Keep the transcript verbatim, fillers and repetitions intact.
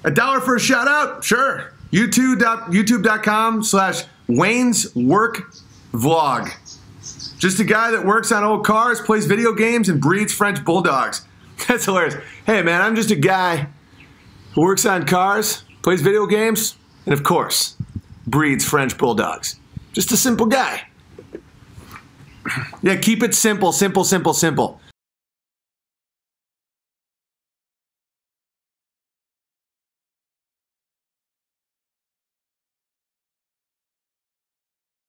A dollar for a shout out? Sure. YouTube.com slash Wayne's Work Vlog. Just a guy that works on old cars, plays video games, and breeds French bulldogs. That's hilarious. Hey man, I'm just a guy who works on cars, plays video games, and of course, breeds French bulldogs. Just a simple guy. Yeah, keep it simple, simple, simple, simple.